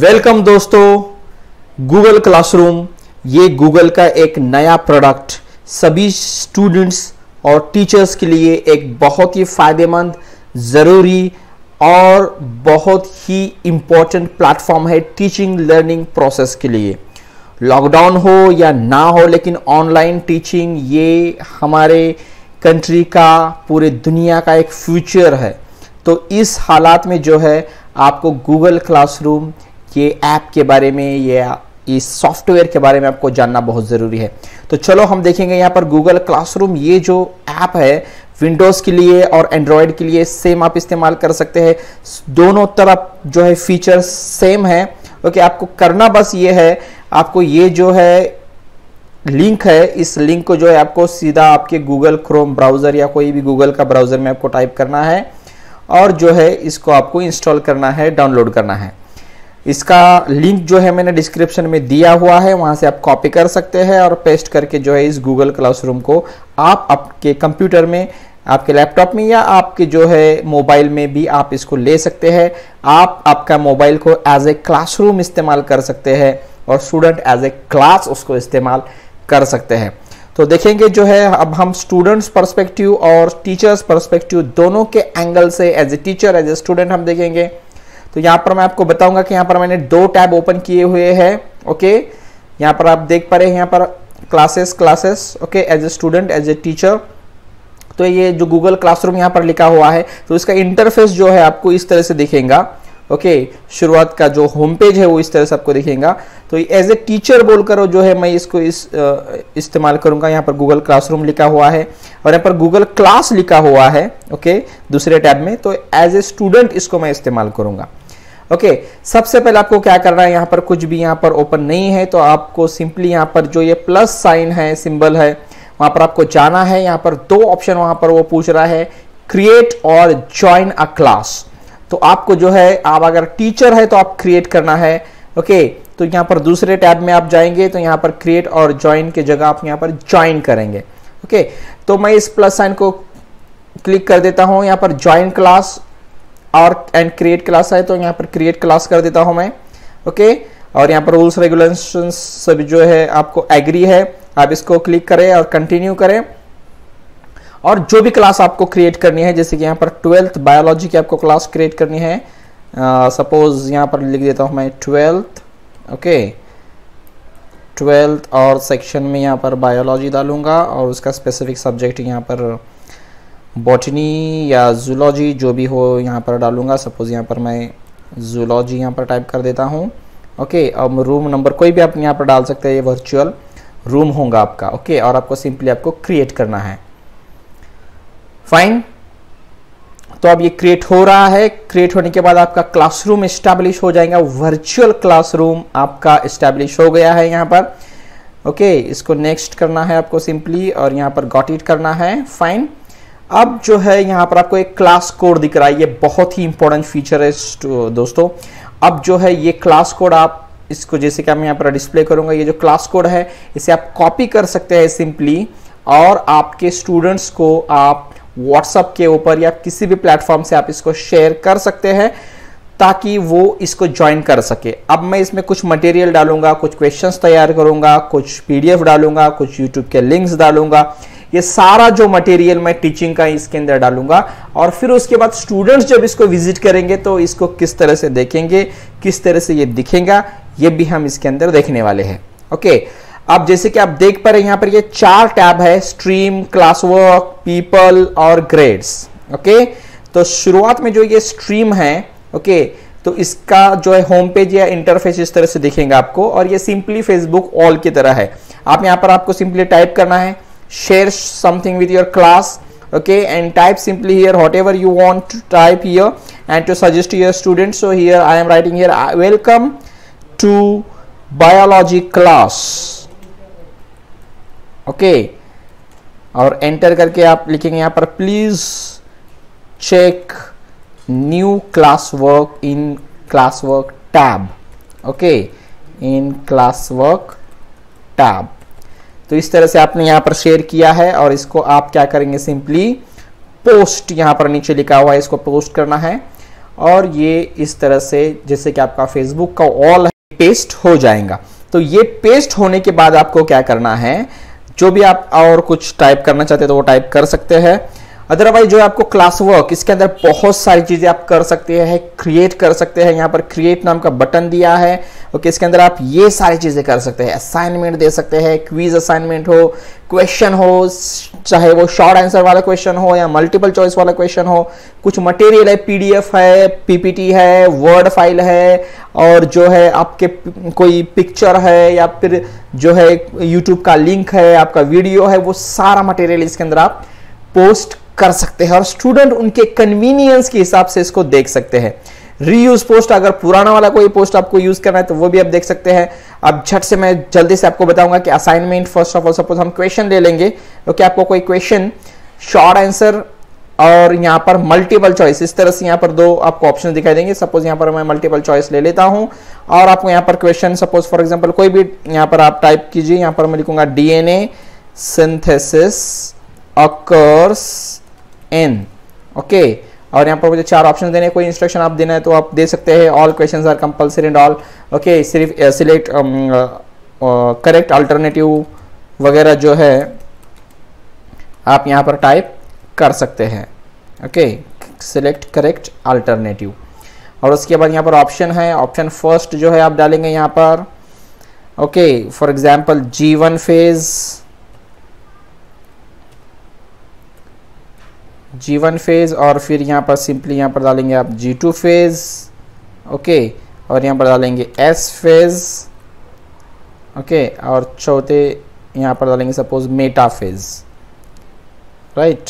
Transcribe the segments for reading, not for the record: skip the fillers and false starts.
Welcome दोस्तों, Google classroom ये Google का एक नया प्रोडक्ट सभी स्टूडेंट्स और टीचर्स के लिए एक बहुत ही फायदेमंद, ज़रूरी और बहुत ही इम्पोर्टेंट प्लेटफॉर्म है टीचिंग लर्निंग प्रोसेस के लिए। लॉकडाउन हो या ना हो, लेकिन ऑनलाइन टीचिंग ये हमारे कंट्री का, पूरे दुनिया का एक फ्यूचर है। तो इस हालात में जो है आपको गूगल क्लासरूम ये ऐप के बारे में या इस सॉफ्टवेयर के बारे में आपको जानना बहुत ज़रूरी है। तो चलो हम देखेंगे यहाँ पर गूगल क्लासरूम ये जो ऐप है विंडोज़ के लिए और एंड्रॉयड के लिए सेम आप इस्तेमाल कर सकते हैं। दोनों तरफ जो है फीचर्स सेम है। ओके, आपको करना बस ये है, आपको ये जो है लिंक है, इस लिंक को जो है आपको सीधा आपके गूगल क्रोम ब्राउज़र या कोई भी गूगल का ब्राउज़र में आपको टाइप करना है और जो है इसको आपको इंस्टॉल करना है, डाउनलोड करना है। इसका लिंक जो है मैंने डिस्क्रिप्शन में दिया हुआ है, वहां से आप कॉपी कर सकते हैं और पेस्ट करके जो है इस गूगल क्लासरूम को आप आपके कंप्यूटर में, आपके लैपटॉप में या आपके जो है मोबाइल में भी आप इसको ले सकते हैं। आप आपका मोबाइल को एज ए क्लासरूम इस्तेमाल कर सकते हैं और स्टूडेंट एज ए क्लास उसको इस्तेमाल कर सकते हैं। तो देखेंगे जो है अब हम स्टूडेंट्स पर्सपेक्टिव और टीचर्स पर्सपेक्टिव दोनों के एंगल से as a teacher, as a student हम देखेंगे। तो यहाँ पर मैं आपको बताऊंगा कि यहाँ पर मैंने दो टैब ओपन किए हुए हैं। ओके, यहाँ पर आप देख पा रहे हैं, यहाँ पर classes okay, as a student, as a teacher. तो ये जो गूगल क्लासरूम यहाँ पर लिखा हुआ है, तो इसका इंटरफेस जो है आपको इस तरह से दिखेगा। ओके, शुरुआत का जो होम पेज है वो इस तरह से आपको दिखेगा। तो एज ए टीचर बोलकर जो है मैं इसको इस्तेमाल करूंगा। यहाँ पर गूगल क्लासरूम लिखा हुआ है और यहाँ पर गूगल क्लास लिखा हुआ है। ओके, दूसरे टैब में। तो एज ए स्टूडेंट इसको मैं इस्तेमाल करूंगा। ओके, सबसे पहले आपको क्या करना है, यहाँ पर कुछ भी यहाँ पर ओपन नहीं है तो आपको सिंपली यहाँ पर जो ये प्लस साइन है, सिंबल है, वहां पर आपको जाना है। यहाँ पर दो ऑप्शन वहां पर वो पूछ रहा है, क्रिएट और ज्वाइन अ क्लास। तो आपको जो है, आप अगर टीचर है तो आप क्रिएट करना है। ओके, तो यहाँ पर दूसरे टैब में आप जाएंगे तो यहाँ पर क्रिएट और ज्वाइन की जगह आप यहाँ पर ज्वाइन करेंगे। ओके, तो मैं इस प्लस साइन को क्लिक कर देता हूँ। यहाँ पर ज्वाइन क्लास और एंड क्रिएट क्लास है तो यहाँ पर क्रिएट क्लास कर देता हूँ मैं। ओके, और यहाँ पर रूल्स रेगुलेशंस सब जो है आपको एग्री है, आप इसको क्लिक करें और कंटिन्यू करें। और जो भी क्लास आपको क्रिएट करनी है, जैसे कि यहाँ पर 12th बायोलॉजी की आपको क्लास क्रिएट करनी है, सपोज यहाँ पर लिख देता हूँ मैं 12th। ओके, 12th और सेक्शन में यहाँ पर बायोलॉजी डालूंगा और उसका स्पेसिफिक सब्जेक्ट यहाँ पर बॉटनी या जूलॉजी जो भी हो यहाँ पर डालूंगा। सपोज यहाँ पर मैं जूलॉजी यहाँ पर टाइप कर देता हूँ। ओके, अब रूम नंबर कोई भी आप यहाँ पर डाल सकते हैं, ये वर्चुअल रूम होगा आपका। ओके, और आपको सिंपली आपको क्रिएट करना है। फाइन, तो अब ये क्रिएट हो रहा है। क्रिएट होने के बाद आपका क्लासरूम एस्टैब्लिश हो जाएगा, वर्चुअल क्लासरूम आपका एस्टैब्लिश हो गया है यहाँ पर। ओके, इसको नेक्स्ट करना है आपको सिंपली और यहाँ पर गॉट इट करना है। फाइन, अब जो है यहाँ पर आपको एक क्लास कोड दिख रहा है, ये बहुत ही इंपॉर्टेंट फीचर है दोस्तों। अब जो है ये क्लास कोड आप इसको, जैसे कि मैं यहाँ पर डिस्प्ले करूंगा, ये जो क्लास कोड है इसे आप कॉपी कर सकते हैं सिंपली और आपके स्टूडेंट्स को आप व्हाट्सएप के ऊपर या किसी भी प्लेटफॉर्म से आप इसको शेयर कर सकते हैं ताकि वो इसको ज्वाइन कर सके। अब मैं इसमें कुछ मटेरियल डालूंगा, कुछ क्वेश्चंस तैयार करूंगा, कुछ पीडीएफ डालूंगा, कुछ यूट्यूब के लिंक्स डालूंगा। ये सारा जो मटेरियल मैं टीचिंग का इसके अंदर डालूंगा और फिर उसके बाद स्टूडेंट्स जब इसको विजिट करेंगे तो इसको किस तरह से देखेंगे, किस तरह से ये दिखेगा, ये भी हम इसके अंदर देखने वाले हैं। ओके, अब जैसे कि आप देख पा रहे हैं यहाँ पर ये 4 टैब है, स्ट्रीम, क्लास वर्क, पीपल और ग्रेड्स। ओके, तो शुरुआत में जो ये स्ट्रीम है, ओके, तो इसका जो है होम पेज या इंटरफेस इस तरह से दिखेगा आपको और ये सिंपली फेसबुक ऑल की तरह है। आप यहाँ पर आपको सिंपली टाइप करना है, share something with your class, okay, and type simply here whatever you want to type here and to suggest to your students. So here I am writing here, welcome to biology class. Okay, और enter करके आप लिखेंगे यहाँ पर please check new classwork in classwork tab. Okay, in classwork tab. तो इस तरह से आपने यहाँ पर शेयर किया है और इसको आप क्या करेंगे, सिंपली पोस्ट, यहाँ पर नीचे लिखा हुआ है इसको पोस्ट करना है और ये इस तरह से जैसे कि आपका फेसबुक का ऑल है पेस्ट हो जाएगा। तो ये पेस्ट होने के बाद आपको क्या करना है, जो भी आप और कुछ टाइप करना चाहते हैं तो वो टाइप कर सकते हैं। अदरवाइज जो आपको क्लास वर्क, इसके अंदर बहुत सारी चीजें आप कर सकते हैं, क्रिएट कर सकते हैं। यहाँ पर क्रिएट नाम का बटन दिया है। ओके, इसके अंदर आप ये सारी चीजें कर सकते हैं। असाइनमेंट दे सकते हैं, क्विज असाइनमेंट हो, क्वेश्चन हो, चाहे वो शॉर्ट आंसर वाला क्वेश्चन हो या मल्टीपल चॉइस वाला क्वेश्चन हो, कुछ मटेरियल है, पीडीएफ है, पीपीटी है, वर्ड फाइल है, और जो है आपके कोई पिक्चर है या फिर जो है यूट्यूब का लिंक है, आपका वीडियो है, वो सारा मटेरियल इसके अंदर आप पोस्ट कर सकते हैं और स्टूडेंट उनके कन्वीनियंस के हिसाब से इसको देख सकते हैं। रीयूज पोस्ट, अगर पुराना वाला कोई पोस्ट आपको यूज करना है तो वो भी आप देख सकते हैं। अब झट से मैं जल्दी से आपको बताऊंगा कि assignment, first of all suppose हम क्वेश्चन ले लेंगे, तो आपको कोई क्वेश्चन, शॉर्ट आंसर और यहाँ पर मल्टीपल चॉइस, इस तरह से यहाँ पर दो आपको ऑप्शन दिखाई देंगे। सपोज यहाँ पर मैं मल्टीपल चॉइस ले लेता हूँ और आपको यहाँ पर क्वेश्चन, सपोज फॉर एग्जाम्पल कोई भी यहाँ पर आप टाइप कीजिए। यहाँ पर मैं लिखूंगा DNA synthesis occurs in, okay, और यहाँ पर मुझे 4 ऑप्शन देने, कोई इंस्ट्रक्शन आप देना है तो आप दे सकते हैं। All questions are compulsory and all, okay, सिर्फ सिलेक्ट करेक्ट अल्टरनेटिव वगैरह जो है आप यहाँ पर टाइप कर सकते हैं। ओके, सिलेक्ट करेक्ट अल्टरनेटिव, और उसके बाद यहाँ पर ऑप्शन है। ऑप्शन फर्स्ट जो है आप डालेंगे यहाँ पर, okay, for example G1 phase, और फिर यहाँ पर सिंपली यहाँ पर डालेंगे आप G2 फेज, ओके, और यहाँ पर डालेंगे S फेज, ओके, और चौथे यहाँ पर डालेंगे सपोज मेटा फेज, राइट।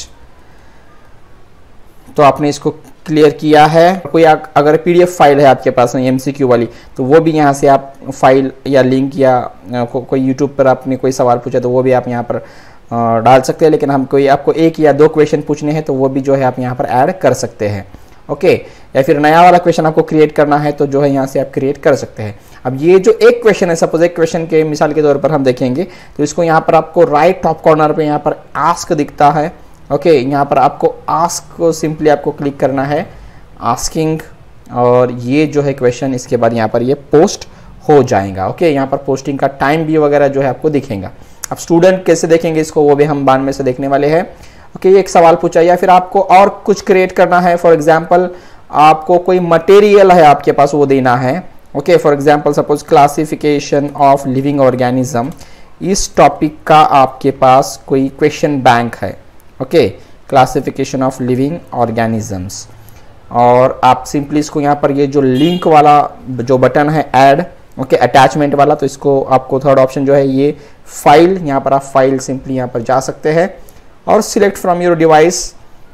तो आपने इसको क्लियर किया है। कोई अगर पीडीएफ फाइल है आपके पास में एमसीक्यू वाली, तो वो भी यहाँ से आप फाइल या लिंक या कोई यूट्यूब पर आपने कोई सवाल पूछा तो वो भी आप यहाँ पर डाल सकते हैं। लेकिन हम कोई आपको 1 या 2 क्वेश्चन पूछने हैं तो वो भी जो है आप यहाँ पर ऐड कर सकते हैं। ओके, या फिर नया वाला क्वेश्चन आपको क्रिएट करना है तो जो है यहाँ से आप क्रिएट कर सकते हैं। अब ये जो एक क्वेश्चन है, सपोज एक क्वेश्चन के मिसाल के तौर पर हम देखेंगे तो इसको यहाँ पर आपको राइट टॉप कॉर्नर पे यहाँ पर आस्क दिखता है। ओके, यहाँ पर आपको आस्क को सिंपली आपको क्लिक करना है, आस्किंग, और ये जो है क्वेश्चन इसके बाद यहाँ पर ये पोस्ट हो जाएगा। ओके, यहाँ पर पोस्टिंग का टाइम भी वगैरह जो है आपको दिखेगा। अब स्टूडेंट कैसे देखेंगे इसको वो भी हम बाद में से देखने वाले हैं। ओके, ये एक सवाल पूछा, या फिर आपको और कुछ क्रिएट करना है। फॉर एग्जाम्पल आपको कोई मटेरियल है आपके पास, वो देना है। Okay, for example suppose classification of living organism, इस टॉपिक का आपके पास कोई क्वेश्चन बैंक है। Okay, classification of living organisms, और आप सिंपली इसको यहाँ पर ये जो लिंक वाला जो बटन है ऐड, ओके, अटैचमेंट वाला, तो इसको आपको थर्ड ऑप्शन जो है ये फाइल, यहाँ पर आप फाइल सिंपली यहाँ पर जा सकते हैं और सिलेक्ट फ्रॉम योर डिवाइस,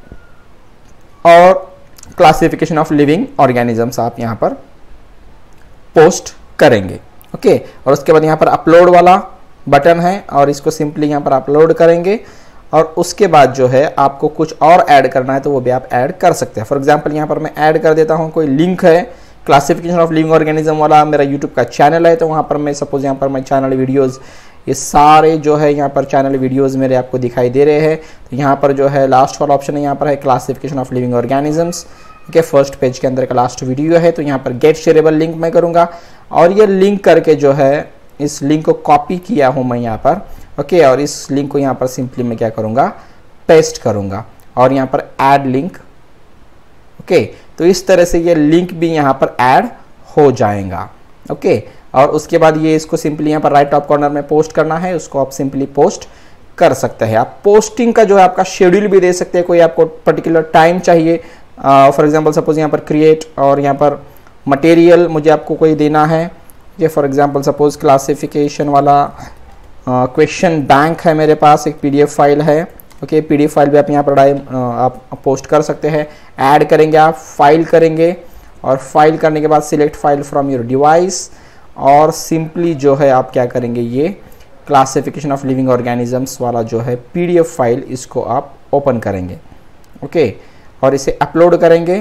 और क्लासिफिकेशन ऑफ लिविंग ऑर्गेनिजम्स आप यहाँ पर पोस्ट करेंगे। ओके, और उसके बाद यहाँ पर अपलोड वाला बटन है और इसको सिंपली यहाँ पर अपलोड करेंगे, और उसके बाद जो है आपको कुछ और ऐड करना है तो वो भी आप ऐड कर सकते हैं। फॉर एग्जांपल यहाँ पर मैं ऐड कर देता हूँ, कोई लिंक है क्लासिफिकेशन ऑफ लिविंग ऑर्गेनिज्म वाला, मेरा यूट्यूब का चैनल है, तो वहाँ पर मैं सपोज यहाँ पर मैं चैनल वीडियोज़, ये सारे जो है यहाँ पर चैनल वीडियोज़ मेरे आपको दिखाई दे रहे हैं। तो यहाँ पर जो है लास्ट वाला ऑप्शन है, यहाँ पर है classification of living organisms. Okay, first page के अंदर का लास्ट वीडियो है, तो यहाँ पर गेट शेयरेबल लिंक मैं करूँगा, और ये लिंक करके जो है इस लिंक को कॉपी किया हूँ मैं यहाँ पर। ओके, और इस लिंक को यहाँ पर सिंपली मैं क्या करूँगा, पेस्ट करूँगा, और यहाँ पर ऐड लिंक। ओके, तो इस तरह से ये लिंक भी यहाँ पर ऐड हो जाएगा। ओके, और उसके बाद ये इसको सिंपली यहाँ पर राइट टॉप कॉर्नर में पोस्ट करना है, उसको आप सिंपली पोस्ट कर सकते हैं। आप पोस्टिंग का जो है आपका शेड्यूल भी दे सकते हैं, कोई आपको पर्टिकुलर टाइम चाहिए। फॉर एग्जांपल सपोज यहाँ पर क्रिएट, और यहाँ पर मटेरियल मुझे आपको कोई देना है। ये फॉर एग्जांपल सपोज क्लासिफिकेशन वाला क्वेश्चन बैंक है मेरे पास, एक पीडीएफ फाइल है। ओके, पीडीएफ फाइल भी आप यहाँ पर आप पोस्ट कर सकते हैं। ऐड करेंगे, आप फाइल करेंगे, और फाइल करने के बाद select file from your device, और सिंपली जो है आप क्या करेंगे, ये क्लासिफिकेशन ऑफ लिविंग ऑर्गेनिजम्स वाला जो है पीडीएफ फाइल, इसको आप ओपन करेंगे। ओके, और इसे अपलोड करेंगे,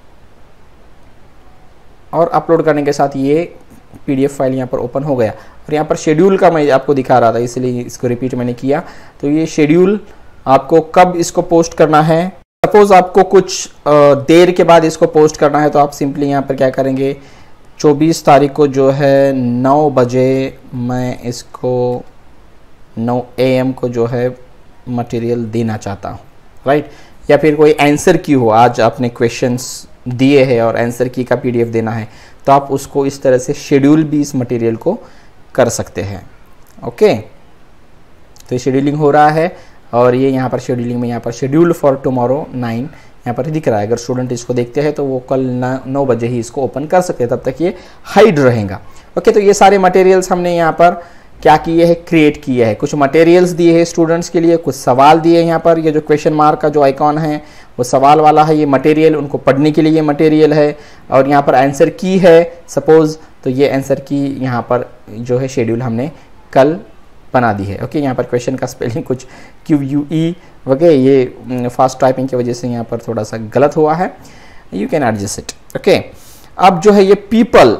और अपलोड करने के साथ ये पीडीएफ फाइल यहाँ पर ओपन हो गया। और यहाँ पर शेड्यूल का मैं आपको दिखा रहा था, इसलिए इसको रिपीट मैंने किया। तो ये शेड्यूल आपको कब इसको पोस्ट करना है, सपोज आपको कुछ देर के बाद इसको पोस्ट करना है तो आप सिंपली यहाँ पर क्या करेंगे, 24 तारीख को जो है 9 बजे मैं इसको 9 AM को जो है मटेरियल देना चाहता हूँ, राइट। या फिर कोई आंसर की हो, आज आपने क्वेश्चंस दिए हैं और आंसर की का PDF देना है, तो आप उसको इस तरह से शेड्यूल भी इस मटेरियल को कर सकते हैं। ओके, तो ये शेड्यूलिंग हो रहा है और ये यहाँ पर शेड्यूलिंग में यहाँ पर शेड्यूल फॉर टुमारो 9 यहाँ पर दिख रहा है। अगर स्टूडेंट इसको देखते हैं तो वो कल 9 बजे ही इसको ओपन कर सकते हैं, तब तक ये हाइड रहेगा। ओके, तो ये सारे मटेरियल्स हमने यहाँ पर क्या किए हैं, क्रिएट किए हैं। कुछ मटेरियल्स दिए हैं स्टूडेंट्स के लिए, कुछ सवाल दिए हैं। यहाँ पर ये जो क्वेश्चन मार्क का जो आइकॉन है वो सवाल वाला है, ये मटेरियल उनको पढ़ने के लिए ये मटेरियल है। और यहाँ पर आंसर की है सपोज, तो ये आंसर की यहाँ पर जो है शेड्यूल हमने कल बना दी है। ओके, यहाँ पर क्वेश्चन का स्पेलिंग कुछ QUE वगैरह ये फास्ट टाइपिंग की वजह से यहाँ पर थोड़ा सा गलत हुआ है, you can adjust it. Okay, अब जो है ये पीपल,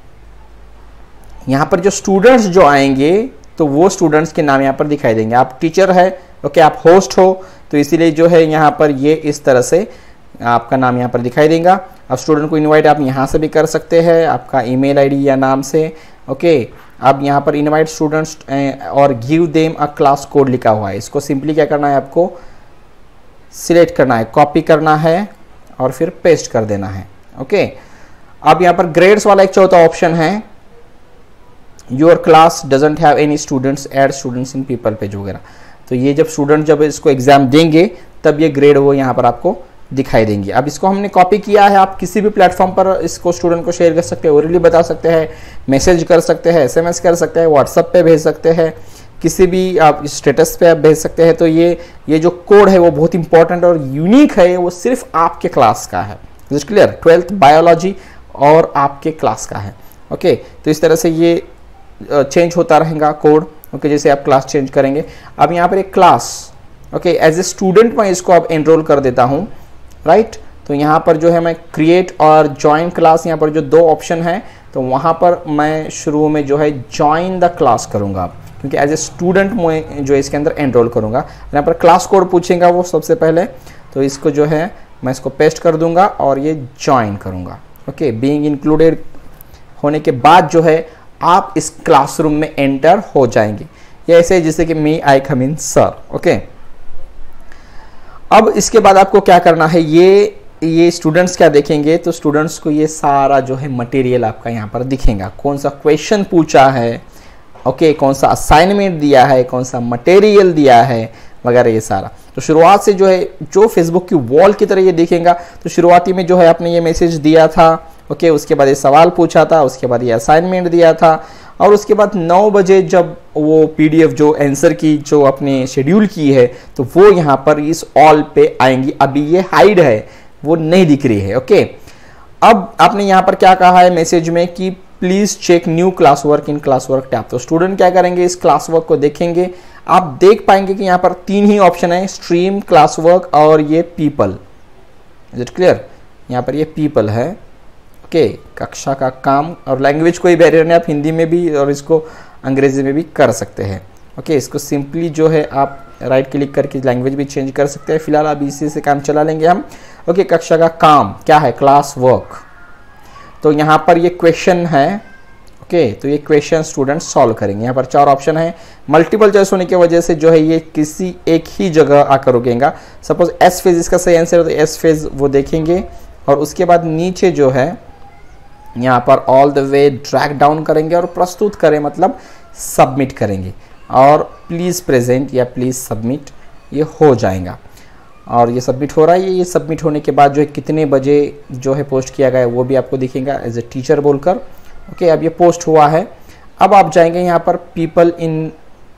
यहाँ पर जो स्टूडेंट्स जो आएंगे तो वो स्टूडेंट्स के नाम यहाँ पर दिखाई देंगे। आप टीचर है, ओके, आप होस्ट हो, तो इसीलिए जो है यहाँ पर ये इस तरह से आपका नाम यहाँ पर दिखाई देगा। अब स्टूडेंट को इनवाइट आप यहाँ से भी कर सकते हैं, आपका ईमेल आईडी या नाम से। ओके, अब यहाँ पर इनवाइट स्टूडेंट्स और give them a class code लिखा हुआ है, इसको सिंपली क्या करना है, आपको सिलेक्ट करना है, कॉपी करना है और फिर पेस्ट कर देना है। ओके, अब यहाँ पर ग्रेड्स वाला एक चौथा ऑप्शन है, your class doesn't have any students, add students in people page वगैरह। तो ये जब स्टूडेंट जब इसको एग्जाम देंगे तब ये ग्रेड वो यहाँ पर आपको दिखाई देंगे। अब इसको हमने कॉपी किया है, आप किसी भी प्लेटफॉर्म पर इसको स्टूडेंट को शेयर कर सकते हैं, ओरली बता सकते हैं, मैसेज कर सकते हैं, SMS कर सकते हैं, व्हाट्सएप पे भेज सकते हैं, किसी भी आप स्टेटस पे आप भेज सकते हैं। तो ये जो कोड है वो बहुत इंपॉर्टेंट और यूनिक है, वो सिर्फ आपके क्लास का है। Is clear? 12th बायोलॉजी और आपके क्लास का है। ओके, तो इस तरह से ये चेंज होता रहेगा कोड। ओके, जैसे आप क्लास चेंज करेंगे। अब यहाँ पर एक class, okay, as a student मैं इसको अब एनरोल कर देता हूँ, राइट। तो यहाँ पर जो है मैं क्रिएट और ज्वाइन क्लास, यहाँ पर जो दो ऑप्शन है, तो वहाँ पर मैं शुरू में जो है ज्वाइन द क्लास करूँगा, क्योंकि एज ए स्टूडेंट मैं जो इसके अंदर एनरोल करूँगा। यहाँ पर क्लास कोड पूछेगा वो सबसे पहले, तो इसको जो है मैं इसको पेस्ट कर दूंगा और ये ज्वाइन करूँगा। ओके, बीइंग इंक्लूडेड होने के बाद जो है आप इस क्लासरूम में एंटर हो जाएंगे। ये ऐसे जैसे कि मी आई कम इन सर। ओके, अब इसके बाद आपको क्या करना है, ये स्टूडेंट्स क्या देखेंगे, तो स्टूडेंट्स को ये सारा जो है मटेरियल आपका यहाँ पर दिखेगा, कौन सा क्वेश्चन पूछा है, ओके, कौन सा असाइनमेंट दिया है, कौन सा मटेरियल दिया है वगैरह, ये सारा। तो शुरुआत से जो है जो फेसबुक की वॉल की तरह ये दिखेगा। तो शुरुआती में जो है आपने ये मैसेज दिया था, ओके, उसके बाद ये सवाल पूछा था, उसके बाद ये असाइनमेंट दिया था, और उसके बाद 9 बजे जब वो PDF जो आंसर की जो आपने शेड्यूल की है, तो वो यहाँ पर इस ऑल पे आएंगी। अभी ये हाइड है, वो नहीं दिख रही है। ओके, अब आपने यहाँ पर क्या कहा है मैसेज में कि please check new class work in class work tab. तो स्टूडेंट क्या करेंगे, इस क्लास वर्क को देखेंगे। आप देख पाएंगे कि यहाँ पर 3 ही ऑप्शन है, स्ट्रीम, क्लास वर्क और ये पीपल। Is it clear? यहाँ पर ये पीपल है। ओके, कक्षा का काम, और लैंग्वेज कोई बैरियर नहीं, आप हिंदी में भी और इसको अंग्रेजी में भी कर सकते हैं। ओके, इसको सिंपली जो है आप राइट क्लिक करके लैंग्वेज भी चेंज कर सकते हैं। फिलहाल अभी इसी से काम चला लेंगे हम। ओके, कक्षा का काम क्या है, क्लास वर्क। तो यहाँ पर ये क्वेश्चन है। ओके, तो ये क्वेश्चन स्टूडेंट सॉल्व करेंगे। यहाँ पर 4 ऑप्शन है, मल्टीपल चॉइस होने की वजह से जो है ये किसी एक ही जगह आकर रुकेगा। सपोज एस फेज इसका सही आंसर है, तो एस फेज वो देखेंगे, और उसके बाद नीचे जो है यहाँ पर all the way drag down करेंगे और प्रस्तुत करें मतलब सबमिट करेंगे, और प्लीज़ प्रेजेंट या प्लीज़ सबमिट ये हो जाएगा। और ये सबमिट हो रहा है। ये सबमिट होने के बाद जो है कितने बजे जो है पोस्ट किया गया है वो भी आपको दिखेगा एज ए टीचर बोलकर। ओके, अब ये पोस्ट हुआ है। अब आप जाएंगे यहाँ पर पीपल इन,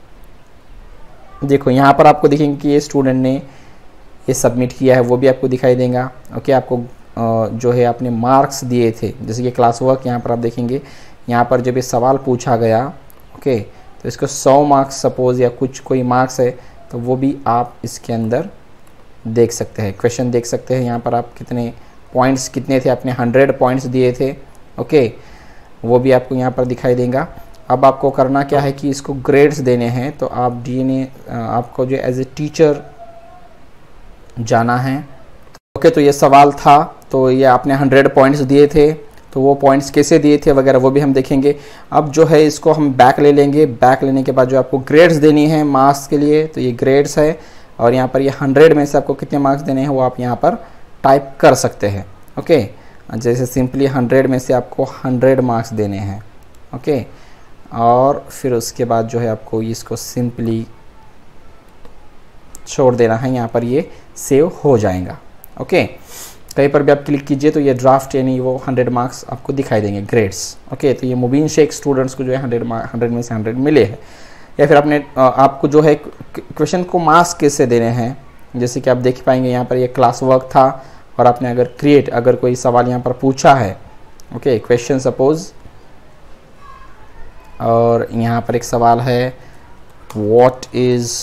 देखो यहाँ पर आपको दिखेंगे कि ये स्टूडेंट ने ये सबमिट किया है, वो भी आपको दिखाई देगा। ओके, आपको जो है आपने मार्क्स दिए थे, जैसे कि क्लास वर्क, यहाँ पर आप देखेंगे यहाँ पर जब ये सवाल पूछा गया, ओके, तो इसको 100 मार्क्स सपोज या कुछ कोई मार्क्स है, तो वो भी आप इसके अंदर देख सकते हैं। क्वेश्चन देख सकते हैं यहाँ पर आप कितने पॉइंट्स कितने थे, आपने 100 पॉइंट्स दिए थे। ओके, वो भी आपको यहाँ पर दिखाई देगा। अब आपको करना क्या है कि इसको ग्रेड्स देने हैं, तो आप DNA आपको जो एज ए टीचर जाना है। ओके, तो ये सवाल था, तो ये आपने 100 पॉइंट्स दिए थे, तो वो पॉइंट्स कैसे दिए थे वगैरह वो भी हम देखेंगे। अब जो है इसको हम बैक ले लेंगे। बैक लेने के बाद जो आपको ग्रेड्स देनी है मार्क्स के लिए, तो ये ग्रेड्स है, और यहाँ पर ये 100 में से आपको कितने मार्क्स देने हैं वो आप यहाँ पर टाइप कर सकते हैं। ओके, जैसे सिंपली 100 में से आपको 100 मार्क्स देने हैं। ओके, और फिर उसके बाद जो है आपको इसको सिंपली छोड़ देना है, यहाँ पर ये सेव हो जाएगा। ओके, कहीं पर भी आप क्लिक कीजिए तो ये ड्राफ्ट यानी वो 100 मार्क्स आपको दिखाई देंगे, ग्रेड्स। ओके, तो ये मुबीन शेख स्टूडेंट्स को जो है 100 में से 100 मिले हैं। या फिर आपने आपको जो है क्वेश्चन को मार्क्स कैसे देने हैं, जैसे कि आप देख पाएंगे यहाँ पर ये क्लास वर्क था, और आपने अगर कोई सवाल यहाँ पर पूछा है, ओके, क्वेश्चन सपोज, और यहाँ पर एक सवाल है व्हाट इज,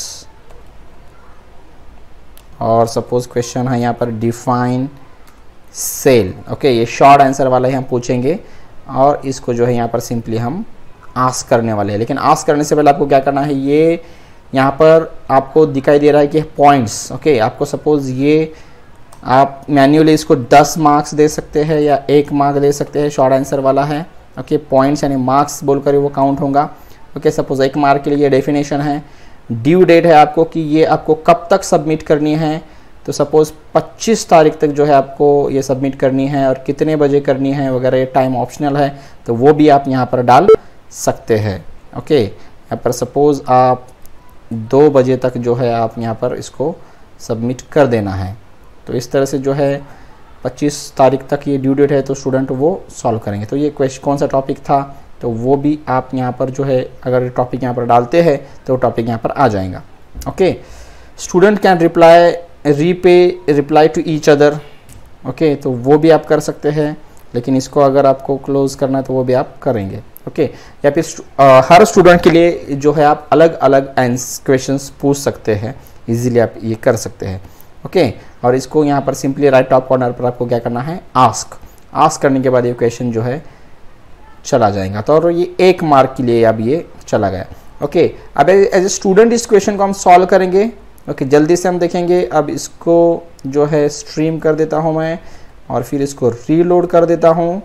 और सपोज क्वेश्चन है यहाँ पर डिफाइन सेल। ओके, ये शॉर्ट आंसर वाला ही हम पूछेंगे, और इसको जो है यहाँ पर सिंपली हम आस्क करने वाले हैं। लेकिन आस्क करने से पहले आपको क्या करना है, ये यहाँ पर आपको दिखाई दे रहा है कि पॉइंट्स। ओके, आपको सपोज ये आप मैन्युअली इसको 10 मार्क्स दे सकते हैं या 1 मार्क दे सकते हैं, शॉर्ट आंसर वाला है। ओके, पॉइंट्स यानी मार्क्स बोलकर वो काउंट होगा। ओके, सपोज 1 मार्क के लिए डेफिनेशन है, ड्यू डेट है आपको कि ये आपको कब तक सबमिट करनी है, तो सपोज 25 तारीख तक जो है आपको ये सबमिट करनी है, और कितने बजे करनी है वगैरह, ये टाइम ऑप्शनल है, तो वो भी आप यहाँ पर डाल सकते हैं। ओके, यहाँ पर सपोज आप 2 बजे तक जो है आप यहाँ पर इसको सबमिट कर देना है। तो इस तरह से जो है 25 तारीख तक ये ड्यू डेट है, तो स्टूडेंट वो सॉल्व करेंगे। तो ये क्वेश्चन कौन सा टॉपिक था, तो वो भी आप यहाँ पर जो है अगर टॉपिक यहाँ पर डालते हैं तो टॉपिक यहाँ पर आ जाएगा। Okay, student can reply to each other. Okay, तो वो भी आप कर सकते हैं, लेकिन इसको अगर आपको क्लोज करना है तो वो भी आप करेंगे। ओके, या फिर हर स्टूडेंट के लिए जो है आप अलग अलग क्वेश्चंस पूछ सकते हैं, इजीली आप ये कर सकते हैं। ओके, और इसको यहाँ पर सिंपली राइट टॉप कॉर्नर पर आपको क्या करना है, आस्क करने के बाद ये क्वेश्चन जो है चला जाएगा। तो और ये 1 मार्क के लिए अब ये चला गया। ओके, अब एज ए स्टूडेंट इस क्वेश्चन को हम सॉल्व करेंगे। ओके, जल्दी से हम देखेंगे। अब इसको जो है स्ट्रीम कर देता हूँ मैं, और फिर इसको रीलोड कर देता हूँ,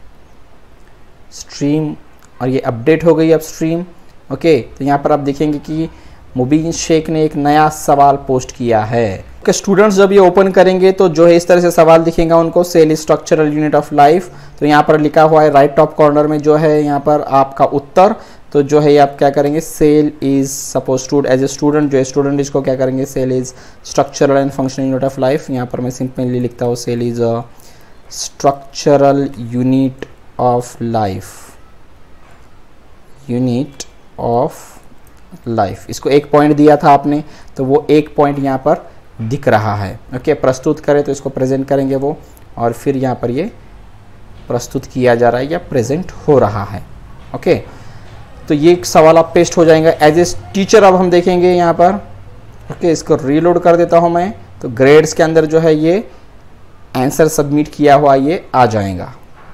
स्ट्रीम, और ये अपडेट हो गई अब स्ट्रीम। ओके, तो यहाँ पर आप देखेंगे कि मुबीन शेख ने एक नया सवाल पोस्ट किया है। ओके, स्टूडेंट्स जब ये ओपन करेंगे तो जो है इस तरह से सवाल दिखेगा उनको, cell is structural unit of life. तो यहाँ पर लिखा हुआ है राइट टॉप कॉर्नर में जो है यहाँ पर आपका उत्तर, तो जो है आप क्या करेंगे, cell is suppose as a student, जो है स्टूडेंट इसको क्या करेंगे, cell is structural and functional unit of life. यहाँ पर मैं सिंपली लिखता हूँ cell is a structural unit of life. इसको 1 पॉइंट दिया था आपने, तो वो 1 पॉइंट यहाँ पर दिख रहा है। ओके, प्रस्तुत करें तो इसको प्रेजेंट करेंगे वो, और फिर यहाँ पर ये प्रस्तुत किया जा रहा है या प्रेजेंट हो रहा है। ओके, तो ये सवाल आप पेस्ट हो जाएगा एज ए टीचर। अब हम देखेंगे यहाँ पर। ओके, इसको रीलोड कर देता हूँ मैं, तो ग्रेड्स के अंदर जो है ये आंसर सबमिट किया हुआ ये आ जाएगा।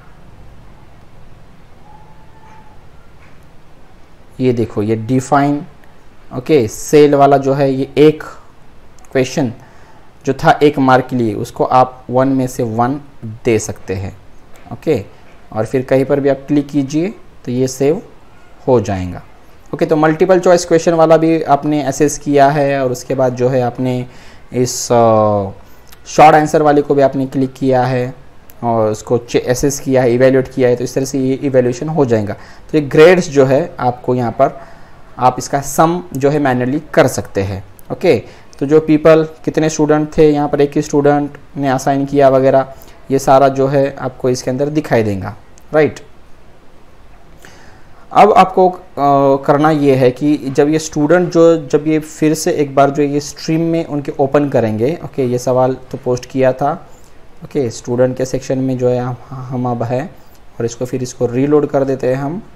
ये देखो, ये डिफाइन ओके सेल वाला जो है ये एक क्वेश्चन जो था 1 मार्क के लिए, उसको आप 1 में से 1 दे सकते हैं। ओके, और फिर कहीं पर भी आप क्लिक कीजिए तो ये सेव हो जाएगा। ओके, तो मल्टीपल चॉइस क्वेश्चन वाला भी आपने एसेस किया है, और उसके बाद जो है आपने इस शॉर्ट आंसर वाले को भी आपने क्लिक किया है और उसको एसेस किया है, इवेल्यूएट किया है, तो इस तरह से ये इवेल्यूएशन हो जाएगा। तो ये ग्रेड्स जो है आपको यहाँ पर आप इसका सम जो है मैन्युअली कर सकते हैं। ओके, तो जो पीपल कितने स्टूडेंट थे यहाँ पर, 1 ही स्टूडेंट ने असाइन किया वगैरह, ये सारा जो है आपको इसके अंदर दिखाई देगा। राइट, अब आपको करना ये है कि जब ये स्टूडेंट जब ये फिर से एक बार जो ये स्ट्रीम में उनके ओपन करेंगे। ओके, ये सवाल तो पोस्ट किया था। ओके, स्टूडेंट के सेक्शन में जो है हम अब है, और इसको रीलोड कर देते हैं हम।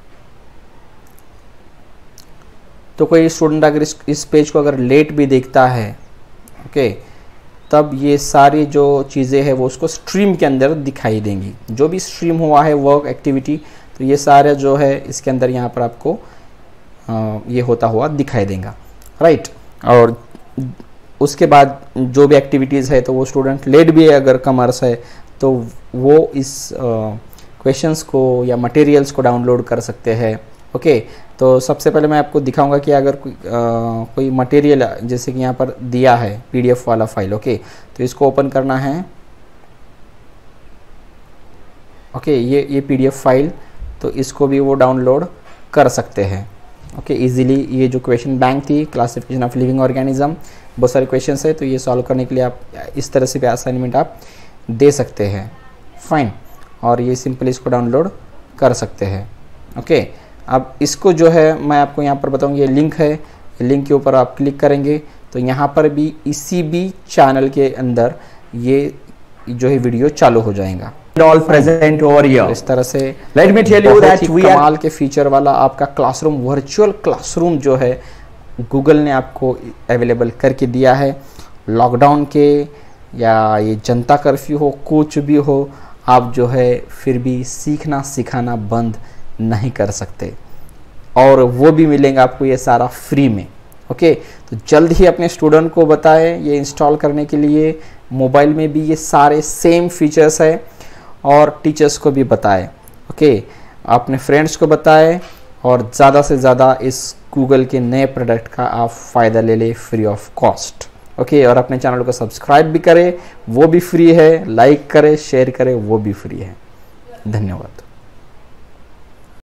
तो कोई स्टूडेंट अगर इस पेज को अगर लेट भी देखता है, ओके, तब ये सारी जो चीज़ें हैं वो उसको स्ट्रीम के अंदर दिखाई देंगी। जो भी स्ट्रीम हुआ है वर्क एक्टिविटी, तो ये सारे जो है इसके अंदर यहाँ पर आपको ये होता हुआ दिखाई देगा। राइट, और उसके बाद जो भी एक्टिविटीज़ है तो वो स्टूडेंट लेड भी है, अगर कॉमर्स है तो वो इस क्वेश्चंस को या मटेरियल्स को डाउनलोड कर सकते हैं। ओके, तो सबसे पहले मैं आपको दिखाऊंगा कि अगर कोई मटेरियल जैसे कि यहाँ पर दिया है PDF वाला फाइल, ओके, तो इसको ओपन करना है। ओके, ये PDF फाइल, तो इसको भी वो डाउनलोड कर सकते हैं। Okay, easily. ये जो क्वेश्चन बैंक थी, क्लासिफिकेशन ऑफ लिविंग ऑर्गेनिज्म, बहुत सारे क्वेश्चंस है, तो ये सॉल्व करने के लिए आप इस तरह से भी असाइनमेंट आप दे सकते हैं। फाइन, और ये सिंपली इसको डाउनलोड कर सकते हैं। ओके, अब इसको जो है मैं आपको यहाँ पर बताऊँगी, ये लिंक है, लिंक के ऊपर आप क्लिक करेंगे तो यहाँ पर भी इसी भी चैनल के अंदर ये जो है वीडियो चालू हो जाएगा। All present over here. इस तरह से Let me tell you that we are कमाल के फीचर वाला आपका क्लासरूम, वर्चुअल क्लासरूम जो है गूगल ने आपको अवेलेबल करके दिया है। लॉकडाउन के या ये जनता कर्फ्यू हो, कुछ भी हो, आप जो है फिर भी सीखना सिखाना बंद नहीं कर सकते, और वो भी मिलेगा आपको ये सारा फ्री में। ओके, तो जल्द ही अपने स्टूडेंट को बताएं ये इंस्टॉल करने के लिए। मोबाइल में भी ये सारे सेम फीचर्स है, और टीचर्स को भी बताएं। ओके, अपने फ्रेंड्स को बताएं, और ज़्यादा से ज़्यादा इस गूगल के नए प्रोडक्ट का आप फ़ायदा ले लें फ्री ऑफ कॉस्ट। ओके, और अपने चैनल को सब्सक्राइब भी करें, वो भी फ्री है, लाइक करें, शेयर करें, वो भी फ्री है। धन्यवाद।